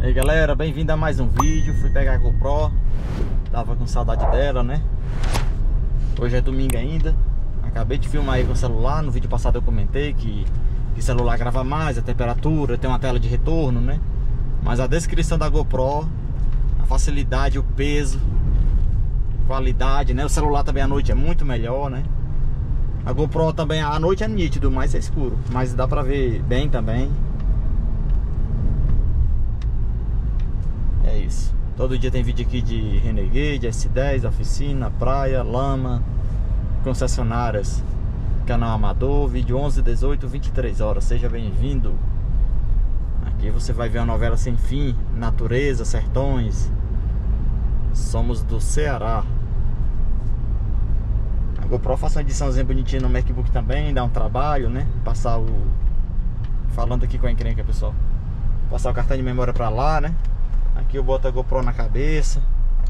aí galera, bem-vindo a mais um vídeo. Fui pegar a GoPro, tava com saudade dela, né? Hoje é domingo ainda. Acabei de filmar aí com o celular. No vídeo passado eu comentei que celular grava mais, a temperatura, tem uma tela de retorno, né? Mas a descrição da GoPro, a facilidade, o peso, qualidade, né? O celular também à noite é muito melhor, né? A GoPro também à noite é nítido, mas é escuro, mas dá pra ver bem também. É isso. Todo dia tem vídeo aqui de Renegade, S10, oficina, praia, lama, concessionárias, canal amador, vídeo 11, 18, 23 horas. Seja bem-vindo. Aqui você vai ver uma novela sem fim, natureza, sertões. Somos do Ceará. A GoPro faz uma ediçãozinha bonitinha no MacBook também, dá um trabalho, né? Passar o... Falando aqui com a encrenca, pessoal. Passar o cartão de memória pra lá, né? Aqui eu boto a GoPro na cabeça.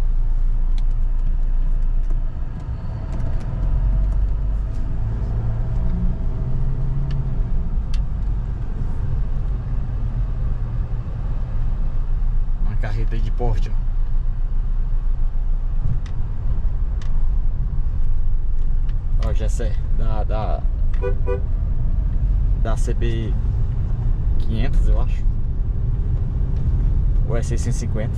Uma carreta de porte, ó. Ó, Gessé da CB 500, eu acho. Ou é 650.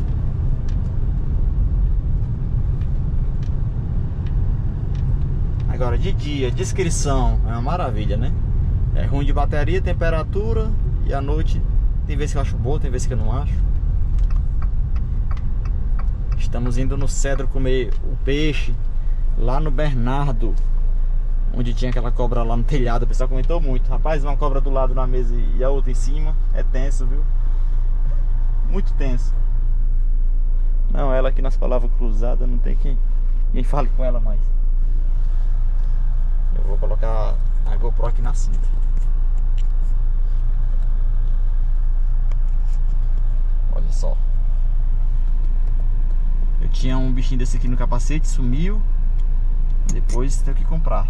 Agora de dia, descrição é uma maravilha, né? É ruim de bateria, temperatura. E à noite tem vezes que eu acho boa, tem vezes que eu não acho. Estamos indo no Cedro comer o peixe lá no Bernardo, onde tinha aquela cobra lá no telhado. O pessoal comentou muito. Rapaz, uma cobra do lado na mesa e a outra em cima. É tenso, viu? Muito tenso. Não, ela aqui nas palavras cruzadas não tem quem fale com ela mais. Eu vou colocar a GoPro aqui na cinta. Olha só. Eu tinha um bichinho desse aqui no capacete, sumiu. Depois tenho que comprar.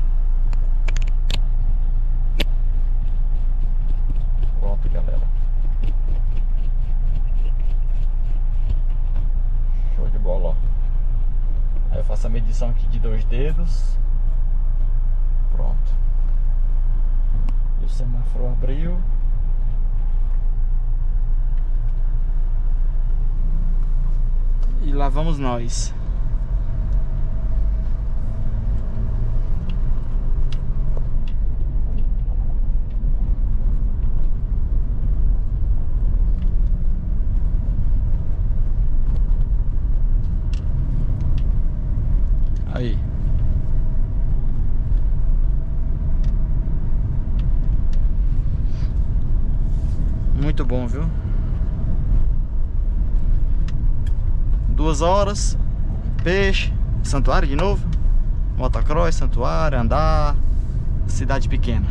Pronto, galera. Show de bola, ó. Aí eu faço a medição aqui de 2 dedos. Pronto. E o semáforo abriu. E lá vamos nós. Aí. Muito bom, viu? 2 horas. Peixe. Santuário de novo. Motocross, santuário, andar. Cidade pequena.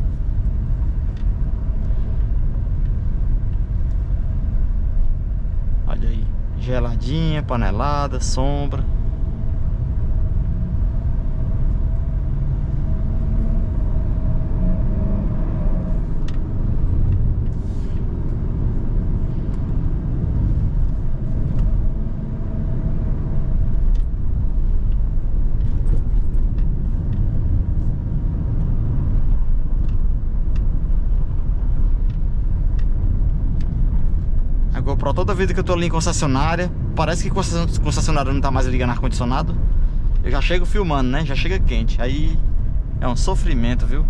Olha aí. Geladinha, panelada, sombra. GoPro, toda vida que eu tô ali em concessionária, parece que concessionária não tá mais ligando ar-condicionado. Eu já chego filmando, né? Já chega quente. Aí é um sofrimento, viu?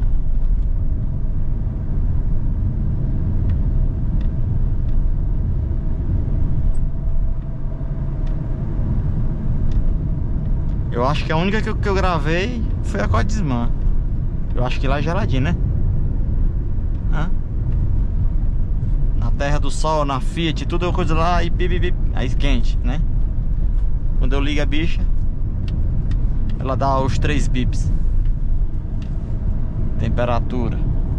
Eu acho que a única que eu gravei foi a Codisman. Eu acho que lá é geladinho, né? Hã? Na Terra do Sol, na Fiat, tudo é coisa lá e bip, aí quente, né? Quando eu ligo a bicha, ela dá os 3 bips. Temperatura.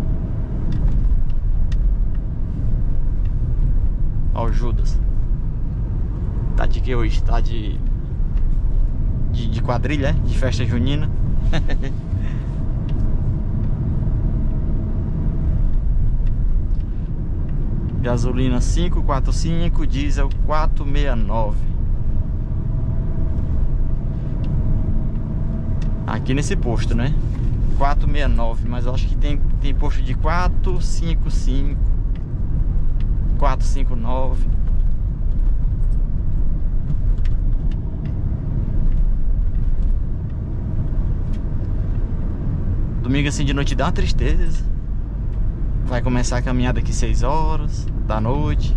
Ó o Judas. Tá de que hoje? Tá de quadrilha, é? De festa junina. Gasolina 5,45, diesel 4,69. Aqui nesse posto, né? 4,69, mas eu acho que tem posto de 4,55, 4,59. Domingo assim de noite dá uma tristeza. Vai começar a caminhada aqui 6 horas da noite.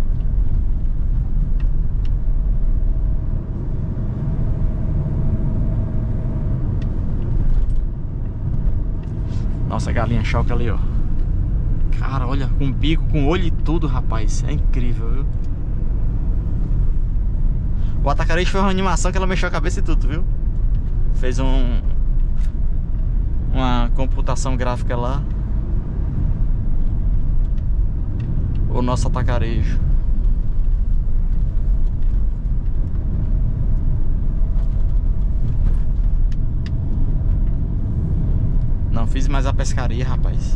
Nossa, a galinha choca ali, ó. Cara, olha, com bico, com olho e tudo, rapaz. É incrível, viu? O Atacarejo foi uma animação que ela mexeu a cabeça e tudo, viu? Fez uma computação gráfica lá. O nosso Atacarejo. Não fiz mais a pescaria, rapaz.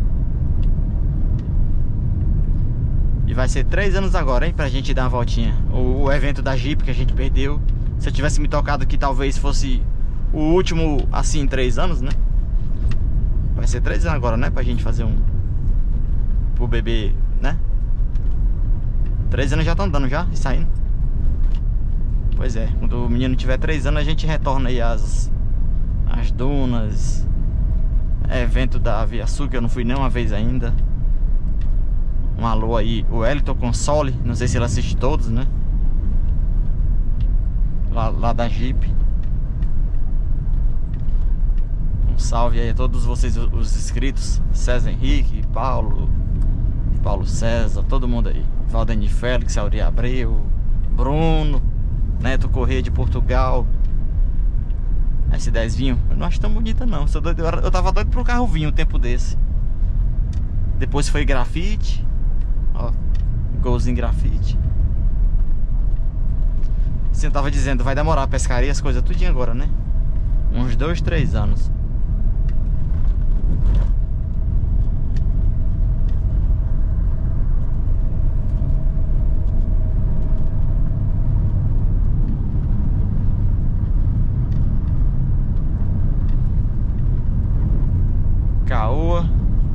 E vai ser 3 anos agora, hein, pra gente dar uma voltinha. O evento da Jeep que a gente perdeu. Se eu tivesse me tocado que talvez fosse o último, assim, em 3 anos, né? Vai ser 3 anos agora, né, pra gente fazer um... pro bebê, né? 3 anos já estão andando já e saindo. Pois é, quando o menino tiver 3 anos a gente retorna aí as dunas. Evento da Aviaçu, que eu não fui nem uma vez ainda. Um alô aí, o Elton Console. Não sei se ele assiste todos, né? Lá da Jeep. Um salve aí a todos vocês, os inscritos. César Henrique, Paulo César, todo mundo aí. Valdeni Félix, Auri Abreu, Bruno, Neto Corrêa de Portugal. S10 vinho, eu não acho tão bonita não. Eu tava doido pro carro vinho um tempo desse. Depois foi grafite. Ó, golzinho grafite. Assim, eu tava dizendo, vai demorar a pescaria, as coisas tudinho agora, né? Uns 2, 3 anos. Caoa.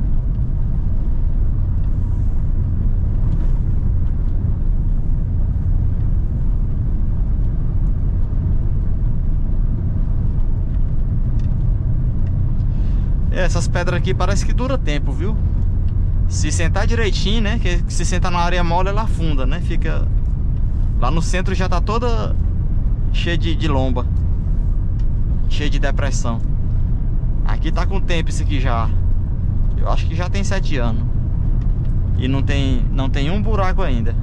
Essas pedras aqui parece que dura tempo, viu? Se sentar direitinho, né? Que se sentar na areia mole ela afunda, né? Fica... Lá no centro já tá toda cheia de lomba, cheia de depressão. Aqui tá com tempo isso aqui já. Eu acho que já tem 7 anos. E não tem um buraco ainda.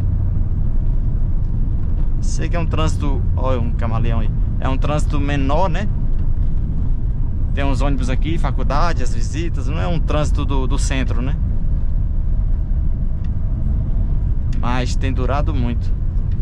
Sei que é um trânsito... Olha um camaleão aí. É um trânsito menor, né? Tem uns ônibus aqui, faculdade, as visitas. Não é um trânsito do centro, né? Mas tem durado muito.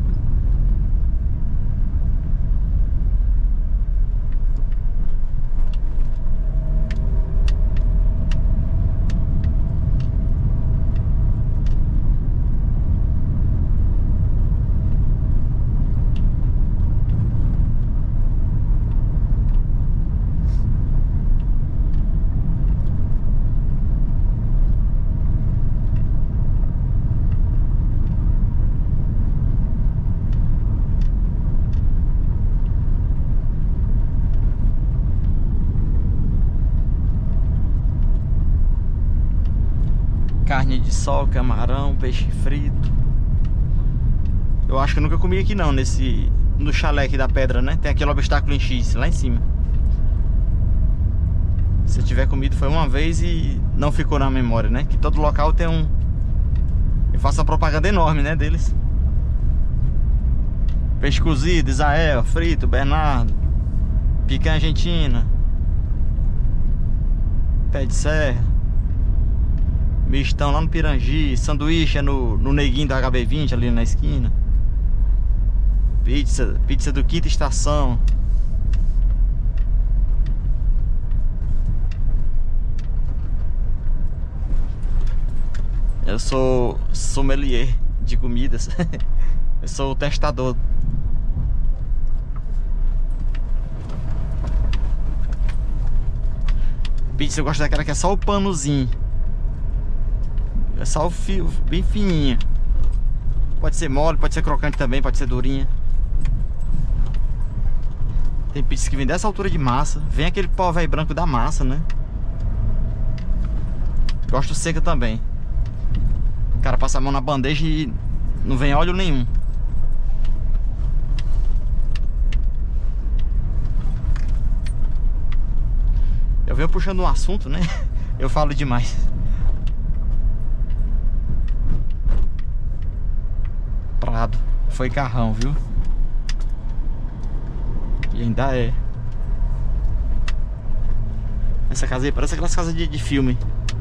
Carne de sol, camarão, peixe frito. Eu acho que eu nunca comi aqui não, no chalé aqui da pedra, né? Tem aquele obstáculo em X, lá em cima. Se eu tiver comido foi uma vez e não ficou na memória, né? Que todo local tem um... Eu faço a propaganda enorme, né, deles. Peixe cozido, Israel, frito, Bernardo. Picanha argentina. Pé de serra. Mistão lá no Pirangi. Sanduíche é no neguinho da HB20 ali na esquina. Pizza do Quinta Estação. Eu sou sommelier de comidas. Eu sou o testador. Pizza eu gosto daquela que é só o panozinho. É só o fio, bem fininha. Pode ser mole, pode ser crocante também, pode ser durinha. Tem pizza que vem dessa altura de massa. Vem aquele pó velho branco da massa, né? Gosto seca também. O cara passa a mão na bandeja e não vem óleo nenhum. Eu venho puxando um assunto, né? Eu falo demais. Prado. Foi carrão, viu? E ainda é. Essa casa aí parece aquelas casas de filme.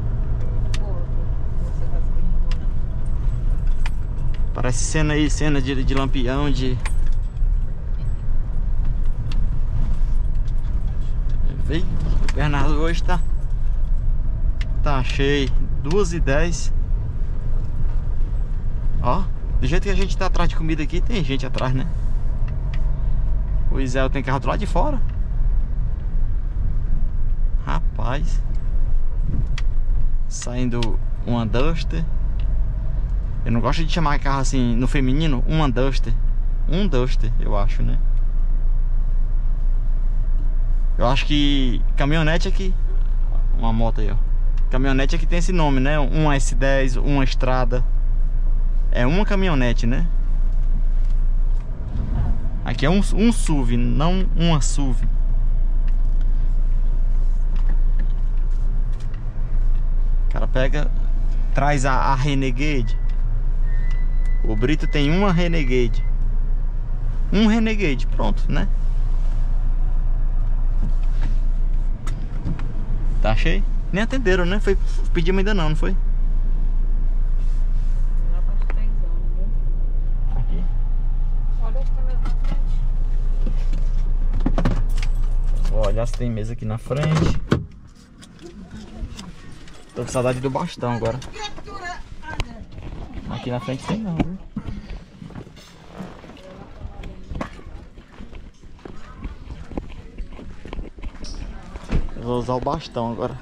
Parece cena aí, cena de lampião, de... Vê, o Bernardo hoje tá cheio. 2h10. Ó, do jeito que a gente tá atrás de comida aqui, tem gente atrás, né? O Isel tem carro do lado de fora. Rapaz. Saindo uma Duster. Eu não gosto de chamar carro assim no feminino, uma Duster. Um Duster, eu acho, né? Eu acho que caminhonete aqui. Uma moto aí, ó. Caminhonete aqui tem esse nome, né? Um S10, uma estrada. É uma caminhonete, né? Aqui é um SUV, não uma SUV. O cara pega, traz a Renegade. O Brito tem uma Renegade. Um Renegade, pronto, né? Tá cheio? Nem atenderam, né? Foi, pedimos ainda não foi? Já faz 3 anos, viu? Aqui. Olha as câmeras na frente. Vou olhar se tem mesa aqui na frente. Tô com saudade do bastão agora. Aqui na frente tem não, viu? Eu vou usar o bastão agora.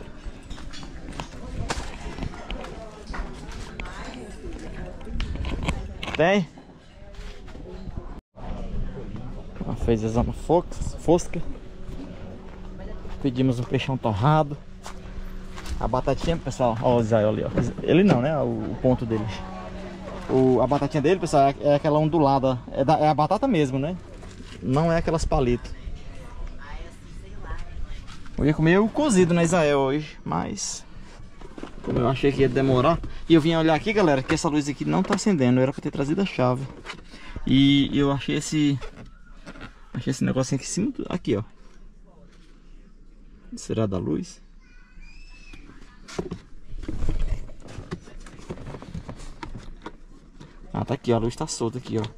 Tem? Fez exame fosca. Pedimos um peixão torrado. A batatinha, pessoal, ó o Zé ali, ó. Ele não, né? O ponto dele. A batatinha dele, pessoal, é aquela ondulada. É a batata mesmo, né? Não é aquelas palitos. Eu ia comer o cozido na Israel hoje, mas como eu achei que ia demorar. E eu vim olhar aqui, galera, que essa luz aqui não tá acendendo. Era pra ter trazido a chave. E eu achei esse negocinho aqui em cima. Aqui, ó. Será da luz? Ah, tá aqui, ó. A luz tá solta aqui, ó.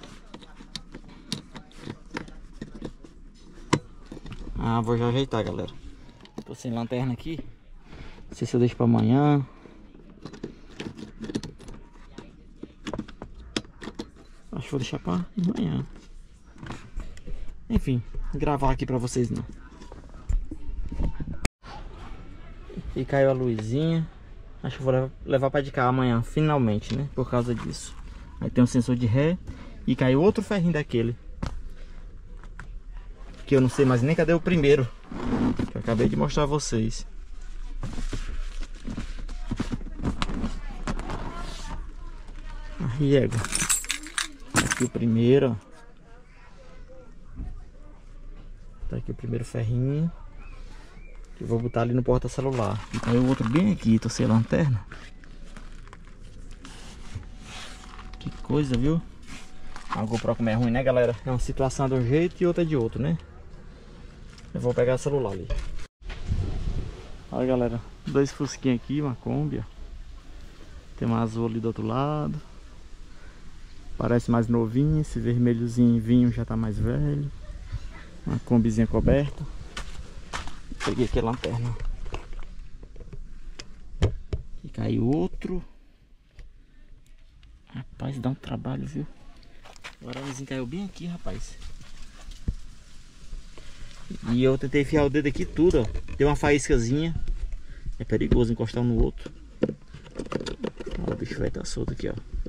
Ah, vou já ajeitar, galera. Tô sem lanterna aqui. Não sei se eu deixo pra amanhã. Acho que vou deixar pra amanhã. Enfim, gravar aqui pra vocês não. E caiu a luzinha. Acho que vou levar pra de cá amanhã, finalmente, né? Por causa disso. Aí tem um sensor de ré. E caiu outro ferrinho daquele. Que eu não sei mais nem cadê o primeiro. Que eu acabei de mostrar a vocês. Aí, égua. Aqui o primeiro, ó. Tá aqui o primeiro ferrinho. Que eu vou botar ali no porta-celular. E caiu o outro bem aqui, tô sem lanterna. Que coisa, viu? A GoPro como é ruim, né, galera? É uma situação de um jeito e outra de outro, né? Eu vou pegar o celular ali. Olha, galera, 2 fusquinhos aqui, uma Kombi, ó. Tem uma azul ali do outro lado. Parece mais novinho. Esse vermelhozinho vinho já tá mais velho. Uma Kombizinha coberta. Peguei aqui a lanterna. E caiu outro. Rapaz, dá um trabalho, viu? O aramezinho caiu bem aqui, rapaz. E eu tentei enfiar o dedo aqui tudo, ó. Deu uma faíscazinha. É perigoso encostar um no outro. Olha, o bicho vai estar solto aqui, ó.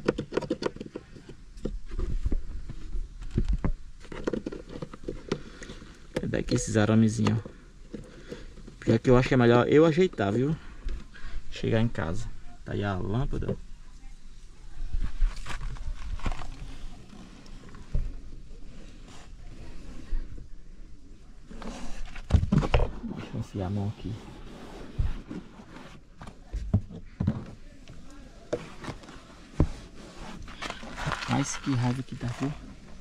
É daqui esses aramezinhos, ó. Pior que eu acho que é melhor eu ajeitar, viu? Chegar em casa. Tá aí a lâmpada. Deixa eu enfiar a mão aqui. Mas que raiva que tá, viu?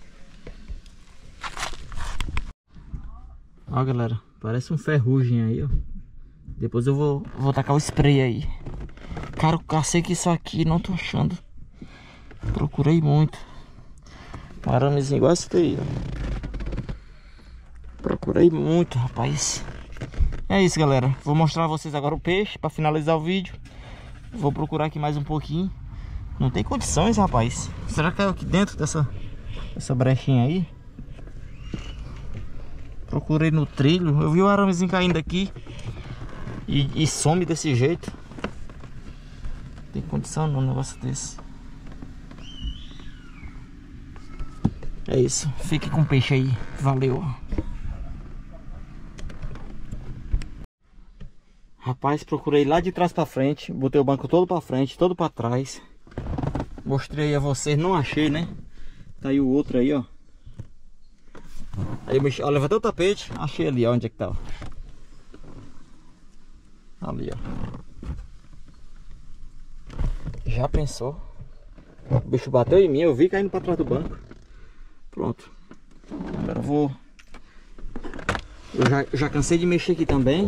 Ó, galera, parece um ferrugem aí, ó. Depois eu vou tacar o spray aí. Cara, eu cacei que isso aqui não tô achando. Procurei muito. Um aramezinho igual esse daí, ó. Procurei muito, rapaz. É isso, galera. Vou mostrar a vocês agora o peixe pra finalizar o vídeo. Vou procurar aqui mais um pouquinho. Não tem condições, rapaz. Será que caiu aqui dentro dessa brechinha aí? Procurei no trilho. Eu vi o aramezinho caindo aqui. E some desse jeito. Não tem condição não, um negócio desse. É isso. Fique com o peixe aí. Valeu. Rapaz, procurei lá de trás pra frente. Botei o banco todo pra frente, todo pra trás. Mostrei a vocês, não achei, né? Tá aí o outro aí, ó. Aí eu levantei o tapete, achei ali, ó, onde é que tá, ó. Ali, ó. Já pensou? O bicho bateu em mim, eu vi caindo pra trás do banco. Pronto. Agora eu vou... Eu já cansei de mexer aqui também.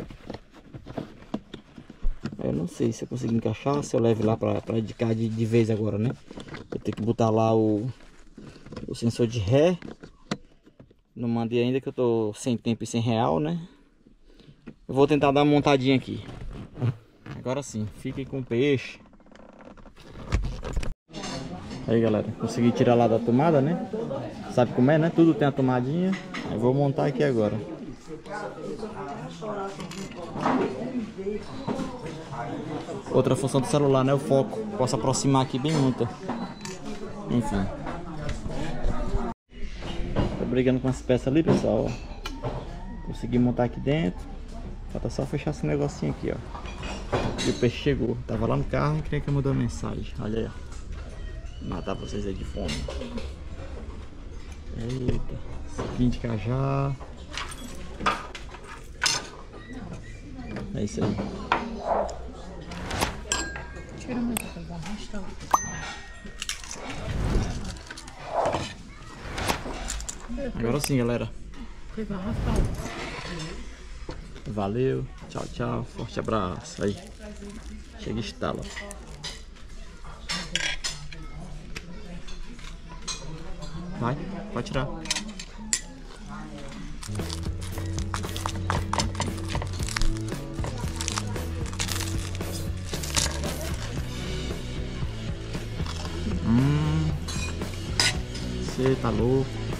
Eu não sei se eu consigo encaixar, se eu levo lá pra indicar de vez agora, né? Eu tenho que botar lá o sensor de ré. Não mandei ainda que eu tô sem tempo e sem real, né? Eu vou tentar dar uma montadinha aqui. Agora sim, fiquem com o peixe. Aí, galera, consegui tirar lá da tomada, né? Sabe como é, né? Tudo tem a tomadinha. Eu vou montar aqui agora. Outra função do celular, né? O foco. Posso aproximar aqui bem muito. Enfim. Tô brigando com as peças ali, pessoal. Consegui montar aqui dentro. Falta só fechar esse negocinho aqui, ó. E o peixe chegou. Tava lá no carro e queria que eu mandou uma mensagem. Olha aí, ó. Matar vocês aí de fome. Eita. Saquinho de cajá. É isso aí. Agora sim, galera. Valeu. Tchau, tchau. Forte abraço. Aí. Chega e estala. Vai, pode tirar. Você tá louco.